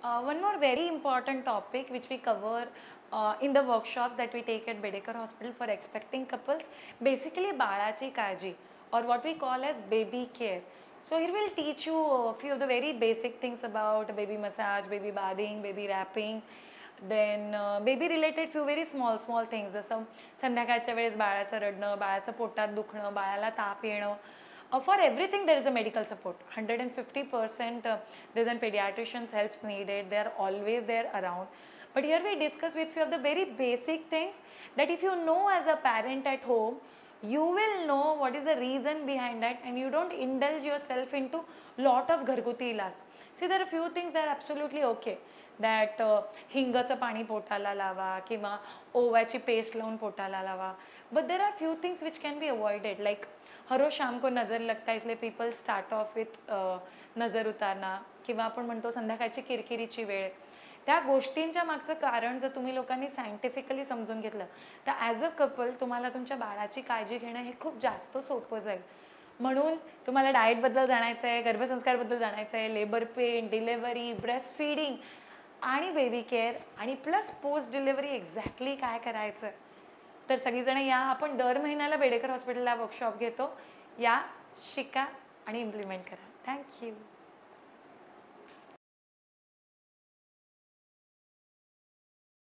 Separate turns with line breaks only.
One more very important topic which we cover in the workshops that we take at Bedekar Hospital for expecting couples, basically बाळाची काळजी or what we call as baby care. So here we'll teach you a few of the very basic things about baby massage, baby bathing, baby wrapping, then baby related few very small things जसं संध्याकाळच्या वेळेस बाळाचं रडणं, बाळाचं पोटात दुखणं, बाळाला ताप येणं. For everything there is a medical support. 150% there's a pediatrician's helps needed. They are always there around. But here we discuss with few of the very basic things that if you know as a parent at home, you will know what is the reason behind that, and you don't indulge yourself into lot of घरगुती इलाज. See, there are few things that are absolutely okay. That हिंगाचं पाणी पोटाला लावा किंवा ओव्याची paste लावून पोटाला लावा. But there are few things which can be avoided, like हर रोज शाम को नज़र लगता है, इसलिए पीपल स्टार्ट ऑफ विथ नजर उतारना किंवा आपण म्हणतो संध्याकाळची किरकिरीची वेळ. त्या गोष्टींच्या मागचं कारण जर तुम्ही लोकांनी सायंटिफिकली समजून घेतलं तर ॲज अ कपल तुम्हाला तुमच्या बाळाची काळजी घेणं हे खूप जास्त सोपं जाईल. म्हणून तुम्हाला डाएटबद्दल जाणायचं आहे, गर्भसंस्कारबद्दल जाणायचं आहे, labour pain, delivery, breast feeding आणि बेबी केअर आणि प्लस पोस्ट डिलेव्हरी एक्झॅक्टली काय करायचं, तर सगळीजण या. आपण दर महिन्याला बेडेकर हॉस्पिटलला वर्कशॉप घेतो. या, शिका आणि इम्प्लिमेंट करा. थँक्यू.